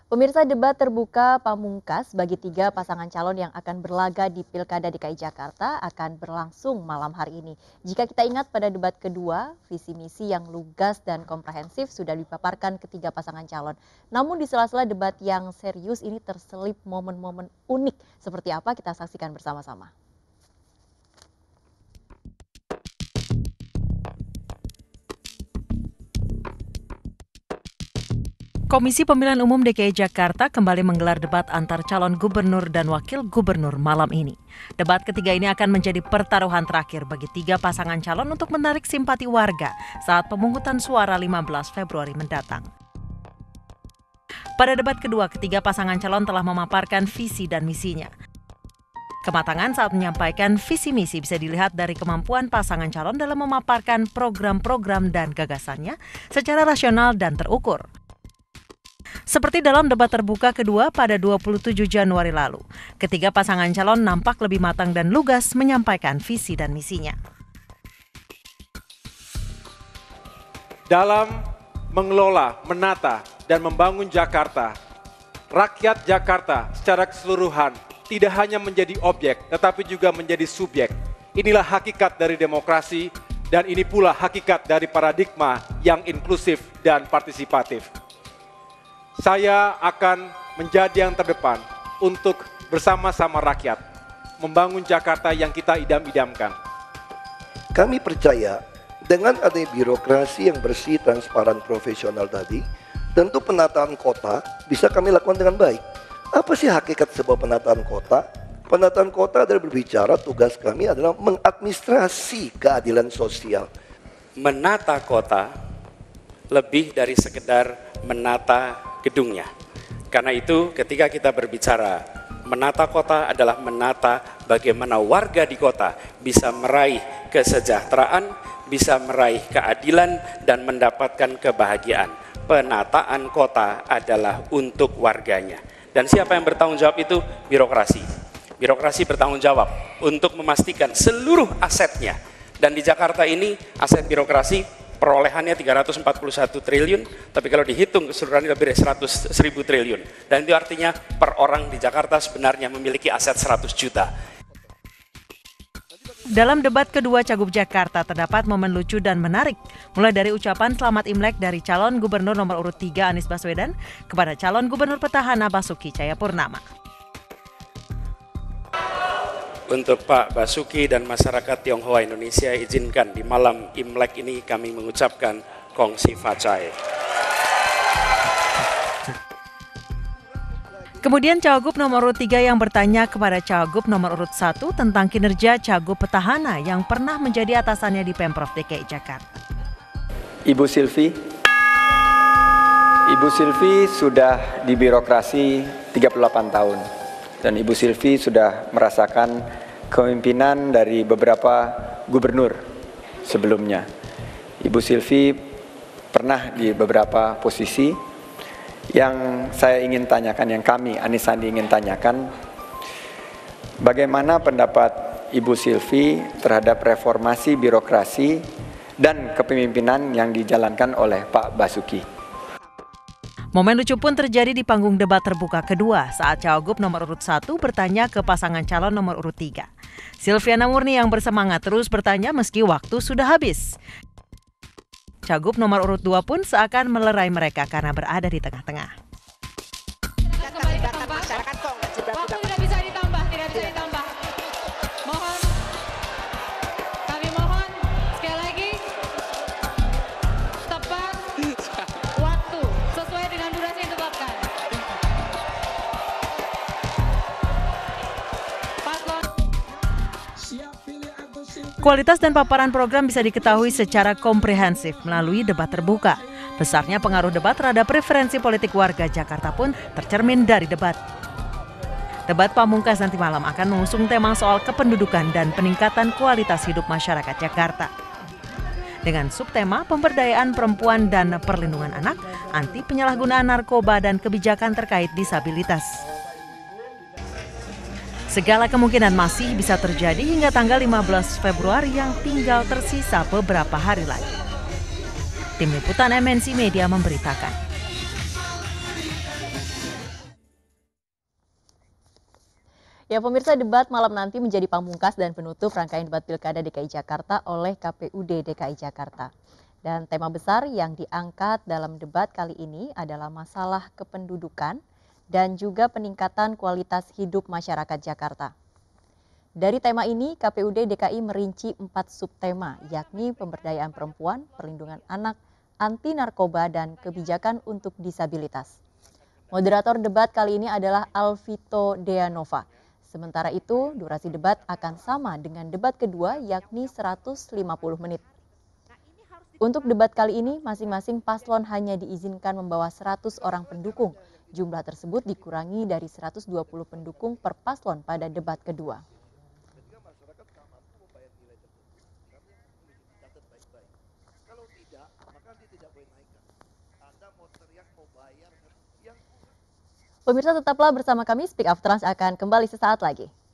Pemirsa, debat terbuka pamungkas bagi 3 pasangan calon yang akan berlaga di Pilkada DKI Jakarta akan berlangsung malam hari ini. Jika kita ingat pada debat kedua, visi misi yang lugas dan komprehensif sudah dipaparkan ketiga pasangan calon. Namun di sela-sela debat yang serius ini terselip momen-momen unik. Seperti apa kita saksikan bersama-sama. Komisi Pemilihan Umum DKI Jakarta kembali menggelar debat antar calon gubernur dan wakil gubernur malam ini. Debat ketiga ini akan menjadi pertaruhan terakhir bagi 3 pasangan calon untuk menarik simpati warga saat pemungutan suara 15 Februari mendatang. Pada debat kedua, ketiga pasangan calon telah memaparkan visi dan misinya. Kematangan saat menyampaikan visi misi bisa dilihat dari kemampuan pasangan calon dalam memaparkan program-program dan gagasannya secara rasional dan terukur. Seperti dalam debat terbuka kedua pada 27 Januari lalu, ketiga pasangan calon nampak lebih matang dan lugas menyampaikan visi dan misinya. Dalam mengelola, menata, dan membangun Jakarta, rakyat Jakarta secara keseluruhan tidak hanya menjadi objek, tetapi juga menjadi subjek. Inilah hakikat dari demokrasi, dan ini pula hakikat dari paradigma yang inklusif dan partisipatif. Saya akan menjadi yang terdepan untuk bersama-sama rakyat membangun Jakarta yang kita idam-idamkan. Kami percaya dengan adanya birokrasi yang bersih, transparan, profesional tadi, tentu penataan kota bisa kami lakukan dengan baik. Apa sih hakikat sebuah penataan kota? Penataan kota adalah berbicara, tugas kami adalah mengadministrasi keadilan sosial. Menata kota lebih dari sekedar menata gedungnya. Karena itu ketika kita berbicara menata kota adalah menata bagaimana warga di kota bisa meraih kesejahteraan, bisa meraih keadilan dan mendapatkan kebahagiaan. Penataan kota adalah untuk warganya. Dan siapa yang bertanggung jawab itu? Birokrasi. Birokrasi bertanggung jawab untuk memastikan seluruh asetnya. Dan di Jakarta ini aset birokrasi perolehannya 341 triliun, tapi kalau dihitung keseluruhannya lebih dari 100.000 triliun. Dan itu artinya per orang di Jakarta sebenarnya memiliki aset 100 juta. Dalam debat kedua Cagup Jakarta terdapat momen lucu dan menarik, mulai dari ucapan selamat Imlek dari calon gubernur nomor urut 3 Anies Baswedan kepada calon gubernur petahana Basuki Cahayapurnama. Untuk Pak Basuki dan masyarakat Tionghoa Indonesia, izinkan di malam Imlek ini kami mengucapkan Kong Si Fa Cai. Kemudian Cagup nomor urut 3 yang bertanya kepada Cagup nomor urut 1 tentang kinerja Cagup petahana yang pernah menjadi atasannya di Pemprov DKI Jakarta. Ibu Silvi sudah di birokrasi 38 tahun. Dan Ibu Silvi sudah merasakan kepemimpinan dari beberapa gubernur sebelumnya. Ibu Silvi pernah di beberapa posisi. Yang saya ingin tanyakan, yang kami Anies Sandi ingin tanyakan, bagaimana pendapat Ibu Silvi terhadap reformasi birokrasi dan kepemimpinan yang dijalankan oleh Pak Basuki. Momen lucu pun terjadi di panggung debat terbuka kedua saat Cagup nomor urut 1 bertanya ke pasangan calon nomor urut 3. Silviana Murni yang bersemangat terus bertanya meski waktu sudah habis. Cagup nomor urut 2 pun seakan melerai mereka karena berada di tengah-tengah. Waktu tidak bisa ditambah, Mohon, kami mohon sekali lagi tepat waktu sesuai dengan durasi yang ditetapkan. Kualitas dan paparan program bisa diketahui secara komprehensif melalui debat terbuka. Besarnya pengaruh debat terhadap preferensi politik warga Jakarta pun tercermin dari debat. Debat pamungkas nanti malam akan mengusung tema soal kependudukan dan peningkatan kualitas hidup masyarakat Jakarta. Dengan subtema pemberdayaan perempuan dan perlindungan anak, anti penyalahgunaan narkoba dan kebijakan terkait disabilitas. Segala kemungkinan masih bisa terjadi hingga tanggal 15 Februari yang tinggal tersisa beberapa hari lagi. Tim Liputan MNC Media memberitakan. Ya, pemirsa, debat malam nanti menjadi pamungkas dan penutup rangkaian debat Pilkada DKI Jakarta oleh KPUD DKI Jakarta. Dan tema besar yang diangkat dalam debat kali ini adalah masalah kependudukan dan juga peningkatan kualitas hidup masyarakat Jakarta. Dari tema ini, KPUD DKI merinci 4 subtema, yakni pemberdayaan perempuan, perlindungan anak, anti narkoba, dan kebijakan untuk disabilitas. Moderator debat kali ini adalah Alvito Deanova. Sementara itu, durasi debat akan sama dengan debat kedua, yakni 150 menit. Untuk debat kali ini, masing-masing paslon hanya diizinkan membawa 100 orang pendukung. Jumlah tersebut dikurangi dari 120 pendukung per paslon pada debat kedua. Pemirsa, tetaplah bersama kami, Speak Up Trans akan kembali sesaat lagi.